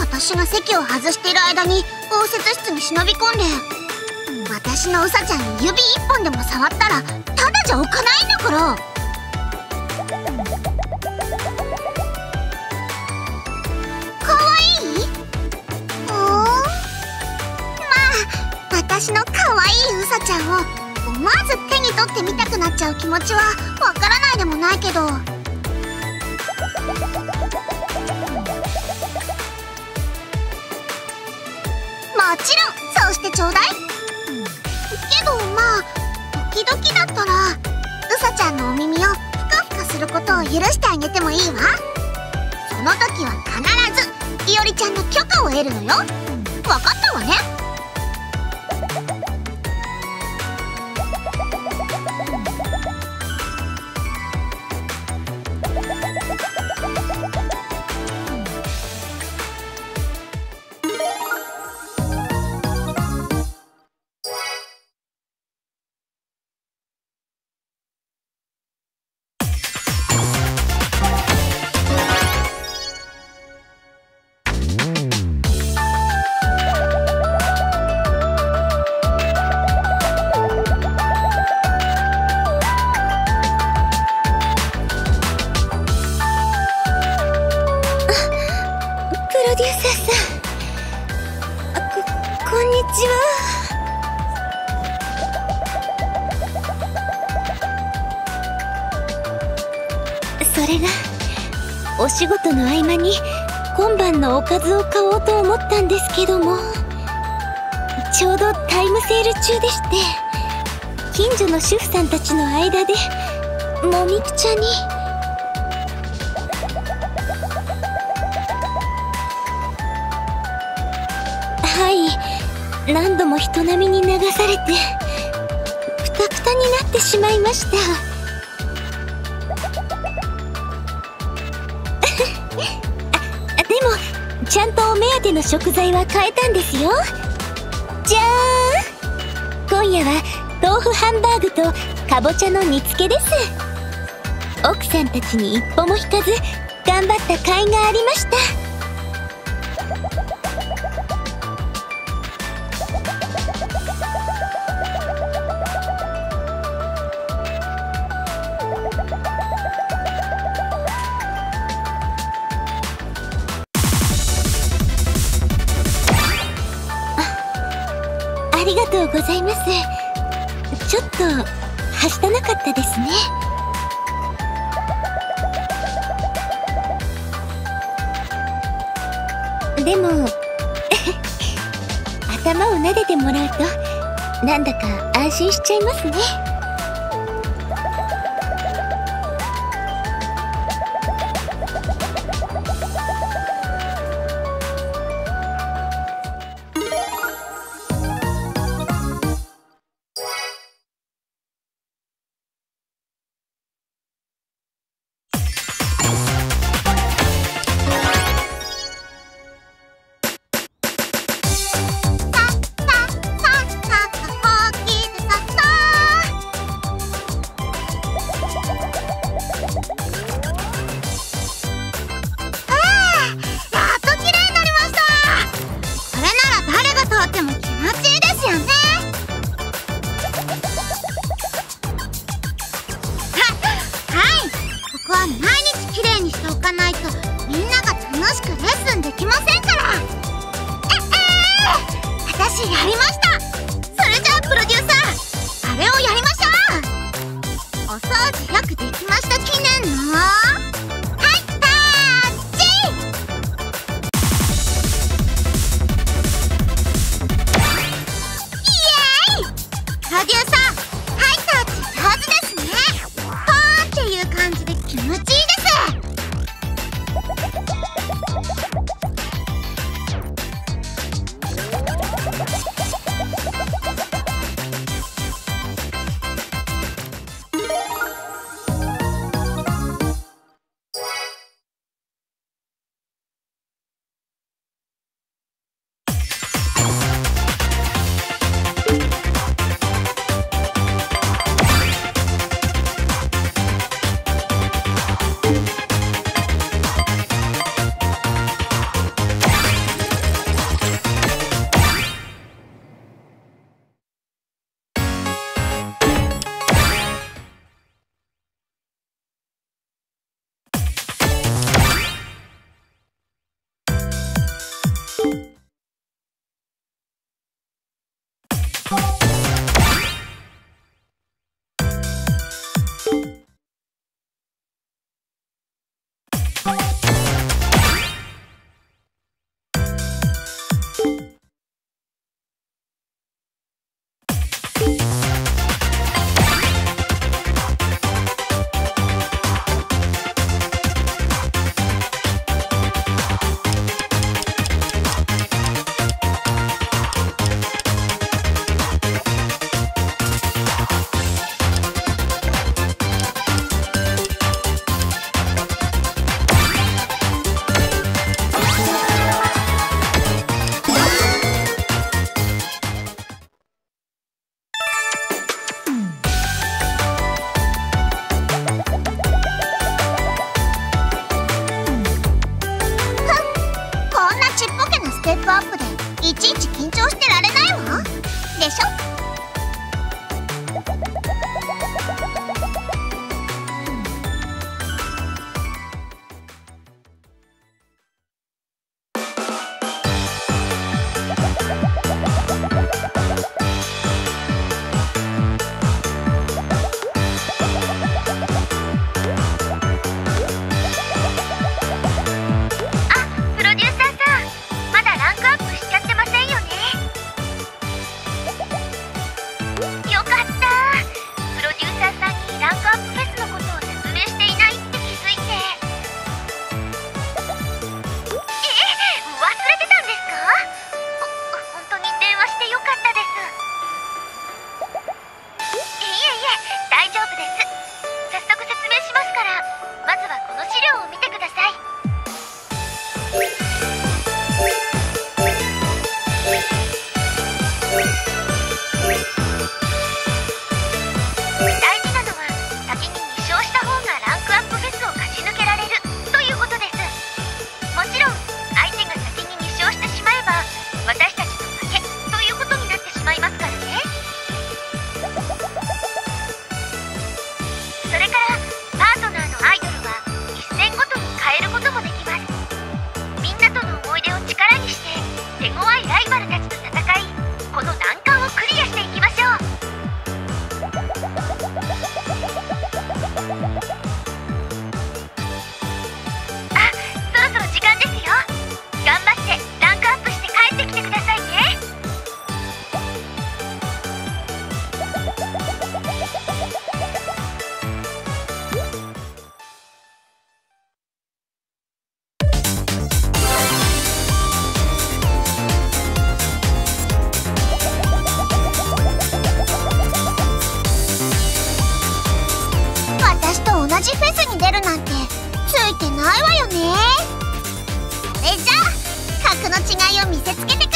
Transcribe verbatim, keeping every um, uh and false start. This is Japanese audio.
私が席を外している間に応接室に忍び込んで、私のうさちゃんに指一本でも触ったらただじゃおかないんだから。かわいい？おー、まあ私のかわいいうさちゃんを思わず手に取ってみたくなっちゃう気持ちはわからないでもないけど、もちろんそうしてちょうだい。けどまあ時々だったらうさちゃんのお耳をふかふかすることを許してあげてもいいわ。その時は必ずいおりちゃんの許可を得るのよ。わかったわね。 それがお仕事の合間に今晩のおかずを買おうと思ったんですけども、ちょうどタイムセール中でして、近所の主婦さんたちの間でもみくちゃに。はい、何度も人並みに流されてクタクタになってしまいました。でもちゃんとお目当ての食材は買えたんですよ。じゃーん、今夜は豆腐ハンバーグとかぼちゃの煮付けです。奥さんたちに一歩も引かず頑張った甲斐がありました。ありがとうございます。ちょっとはしたなかったですね。でも頭を撫でてもらうとなんだか安心しちゃいますね。 クアップでいちいち緊張してられないわ。でしょ。同じフェスに出るなんてついてないわよね。それじゃあ格の違いを見せつけて